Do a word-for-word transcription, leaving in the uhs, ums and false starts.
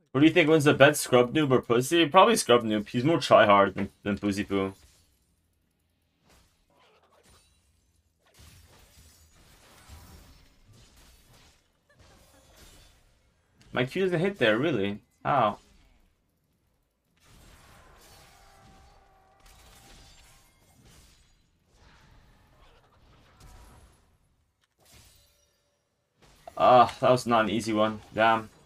What do you think wins the bet, Scrub Noob or Pussy? Probably Scrub Noob. He's more tryhard than, than Pussy Poo. My Q doesn't hit there, really. How? Ah, uh, that was not an easy one. Damn.